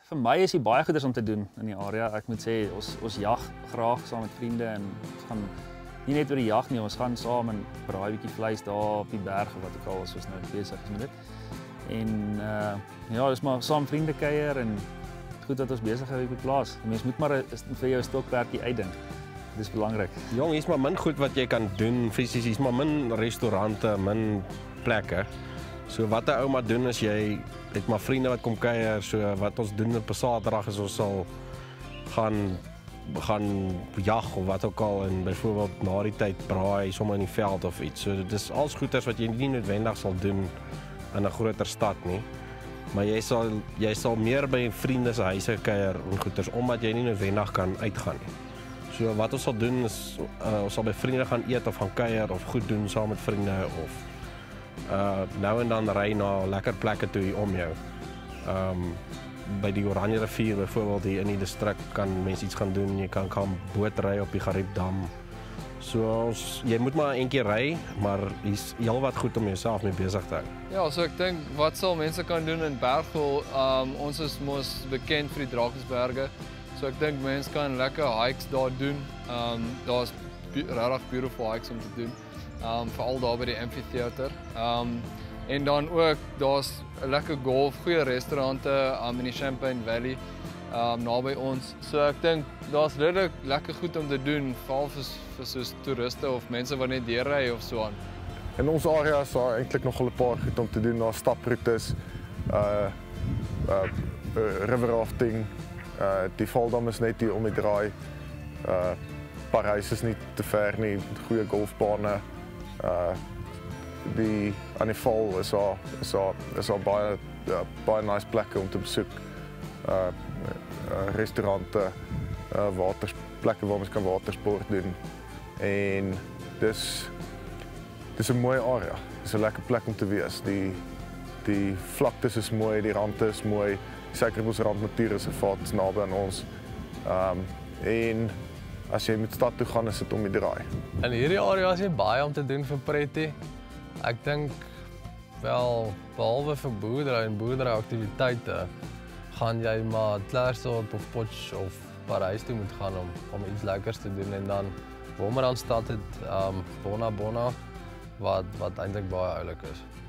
Vir my is die baie goeders om te doen in die area. Ek moet sê ons jag graag saam met vriende en ons gaan nie net oor die jag nie, ons gaan saam en braai 'n bietjie vleis daar op die berg of wat ook al ons nou besig is met dit. En ja, dis maar saam vriende kuier en goed dat ons besig is op die plaas. Mens moet maar vir jou 'n stokperdjie uitdink. Dis belangrik. Jong, hier's maar min goed wat jy kan doen fisies. Hier's maar min restaurante, min plekke. So wat 'n ou maar doen is jy het maar vriende wat kom kuier. So wat ons doen op 'n Saterdag is ons sal gaan jag of wat ook al en byvoorbeeld na die tyd braai sommer in die veld of iets. So dit is als goeders wat jy nie noodwendig sal doen in 'n groter stad nie. Maar jy sal meer by vriende se huise kuier en goeders omdat jy nie noodwendig kan uitgaan nie. So wat ons sal doen is ons sal by vriende gaan eet of gaan kuier of goed doen saam met vriende of nou en dan ry na lekker plekke toe hier om jou. By die Oranje rivier byvoorbeeld hier in die distrik kan mense iets gaan doen. Jy kan bootry op die Gariepdam. So jy moet maar een keer ry, maar hier's heelwat goed om jouself mee besig te hou. Ja, so ek dink wat sal mense kan doen in Berghol? Ons is mos bekend vir die Drakensberge. So ek dink mense kan lekker hikes daar doen. Daar's regtig beautiful hikes om te doen. Veral daar by die amphitheater. En dan ook daar's 'n lekker golf, goeie restaurante in die Champagne Valley naby ons. So ek dink daar's regtig lekker goed om te doen, veral vir soos toeriste of mense wat net deurry of so aan. In ons area is daar eintlik nog 'n paar goed om te doen, daar staproetes, river rafting, die Valdam is net hier om die draai. Parys is nie te ver nie, goeie golfbane. Aan die val is daar baie nice plekke om te besoek. Restaurante, plekke waar mens kan watersport doen. En dis 'n mooi area. Dis 'n lekker plek om te wees. Die vlaktes is mooi, die rande is mooi. Suikerbosrand Natuurreservaat is naby aan ons. En as jy met stad toe gaan, is dit om die draai. In hierdie area is nie baie om te doen vir pretty. Ek dink wel behalwe vir boerdery en boerderyaktiwiteite gaan jy maar Klerksdorp of Potch of Parys toe moet gaan om iets lekkers te doen en dan Wolmaranstad het Bona wat eintlik baie oulik is.